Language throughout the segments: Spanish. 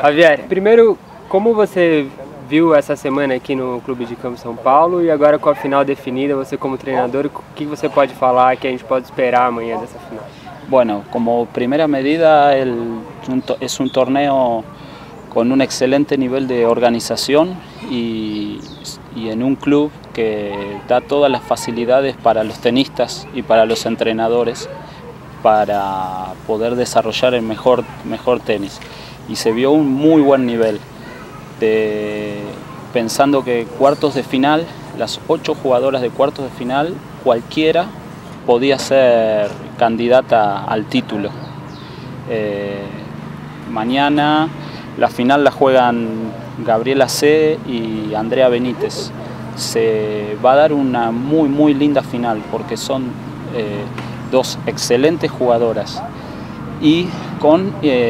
Javier, primeiro, como você viu essa semana aqui no Clube de Campo São Paulo e agora com a final definida, você como treinador, o que você pode falar que a gente pode esperar amanhã dessa final? Bueno, como primera medida es un torneo con un excelente nivel de organización y en un club que da todas las facilidades para los tenistas y para los entrenadores para poder desarrollar el mejor tenis. Y se vio un muy buen nivel, pensando que cuartos de final, las 8 jugadoras de cuartos de final, cualquiera podía ser candidata al título. Mañana la final la juegan Gabriela C. y Andrea Benítez. Se va a dar una muy linda final porque son dos excelentes jugadoras y con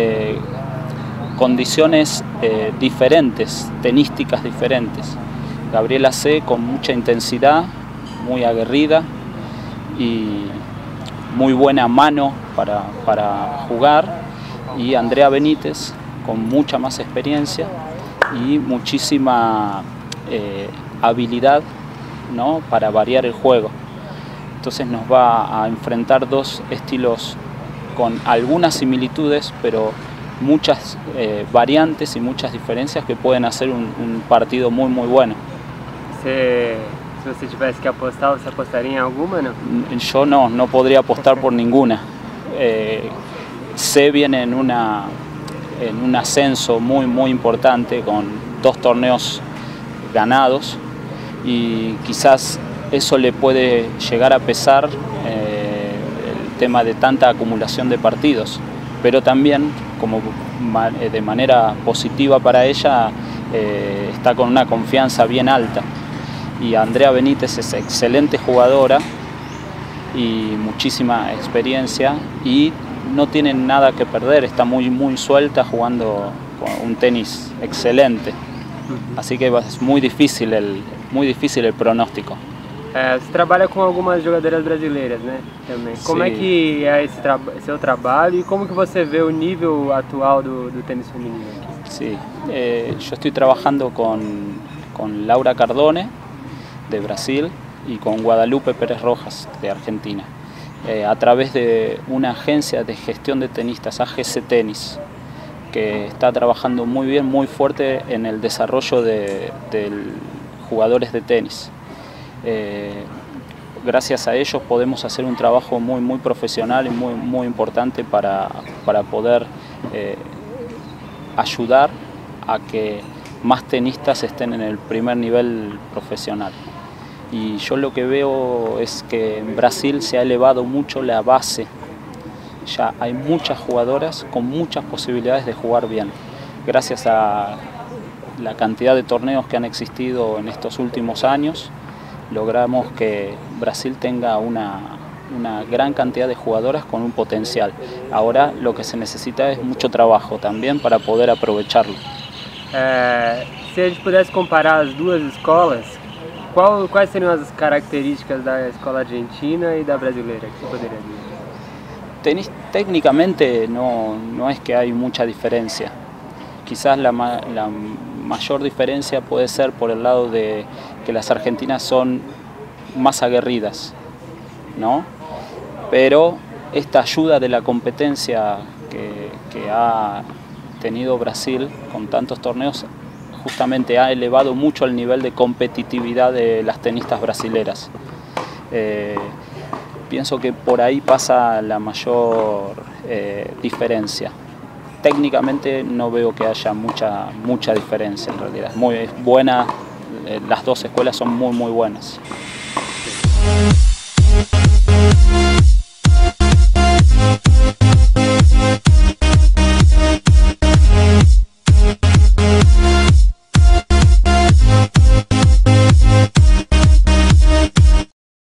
condiciones diferentes, tenísticas diferentes. Gabriela C. con mucha intensidad, muy aguerrida y muy buena mano para jugar, y Andrea Benítez con mucha más experiencia y muchísima habilidad, ¿no?, para variar el juego. Entonces nos va a enfrentar dos estilos con algunas similitudes, pero muchas variantes y muchas diferencias que pueden hacer un partido muy bueno. Se você tivesse que apostar, você apostaria em alguma, não? Yo no podría apostar por ninguna. Se viene en un ascenso muy importante con 2 torneos ganados y quizás eso le puede llegar a pesar el tema de tanta acumulación de partidos, pero también como de manera positiva para ella está con una confianza bien alta. Y Andrea Benítez es excelente jugadora y muchísima experiencia y no tiene nada que perder, está muy suelta jugando con un tenis excelente, así que es muy difícil el pronóstico. Você trabalha com algumas jogadoras brasileiras, né, também. Como é que é esse seu trabalho e como que você vê o nível atual do tênis feminino aqui? Sí, yo estoy trabajando con Laura Cardone de Brasil y con Guadalupe Pérez Rojas de Argentina, a través de una agencia de gestión de tenistas, AGC Tenis, que está trabajando muy bien, muy fuerte en el desarrollo de jugadores de tenis. Gracias a ellos podemos hacer un trabajo muy profesional y muy importante para poder ayudar a que más tenistas estén en el primer nivel profesional. Y yo lo que veo es que en Brasil se ha elevado mucho la base. Ya hay muchas jugadoras con muchas posibilidades de jugar bien. Gracias a la cantidad de torneos que han existido en estos últimos años, logramos que Brasil tenga una gran cantidad de jugadoras con un potencial. Ahora lo que se necesita es mucho trabajo también para poder aprovecharlo. Se a gente pudesse comparar as duas escolas, quais seriam as características da escola argentina y da brasileira que você poderia dizer? Técnicamente no es que hay mucha diferencia. Quizás la mayor diferencia puede ser por el lado de que las argentinas son más aguerridas, ¿no? Pero esta ayuda de la competencia que ha tenido Brasil con tantos torneos justamente ha elevado mucho el nivel de competitividad de las tenistas brasileras. Pienso que por ahí pasa la mayor diferencia. Técnicamente no veo que haya mucha diferencia en realidad. Es buena, las dos escuelas son muy buenas.